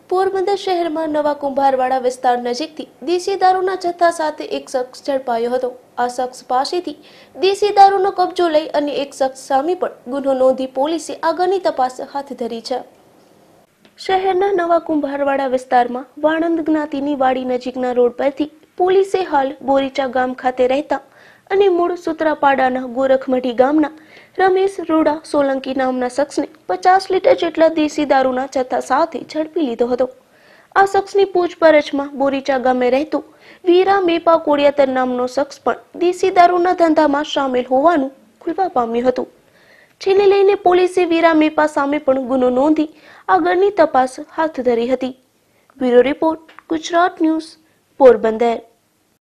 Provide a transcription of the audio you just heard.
પોરબંદર શહેરમાં નવા કુંભારવાડા વિસ્તાર નજીકથી દેશી દારૂના જથ્થા સાથે એક શખ્સ ઝડપાયો હતો। આ શખ્સ પાસેથી દેશી દારૂનો કબજો લઈ અને એક શખ્સ સામે પણ ગુનો નોંધી પોલીસે આગળની તપાસ હાથ ધરી છે। શહેરના નવા કુંભારવાડા વિસ્તારમાં વાણંદ જ્ઞાતિની વાડી નજીકના રોડ પરથી પોલીસે હાલ બોરીચા ગામ ખાતે રહેતા અને મૂળ સુત્રાપાડાના ગોરખમઢી ગામના રમેશ રોડા સોલંકી નામના શખ્સને 50 લીટર જેટલા દેશી દારૂના જથ્થા સાથે ઝડપી લીધો હતો। આ શખ્સની પૂછપરછમાં બોરીચા ગામે રહેતો વીરા મેપા કોડિયાતર નામનો શખ્સ પણ દેશી દારૂના ધંધામાં સામેલ હોવાનું ખુલવા પામ્યું હતું, જેને લઈને પોલીસે વીરા મેપા સામે પણ ગુનો નોંધી આગળની તપાસ હાથ ધરી હતી। Bureau report, Gujarat news, Porbandar.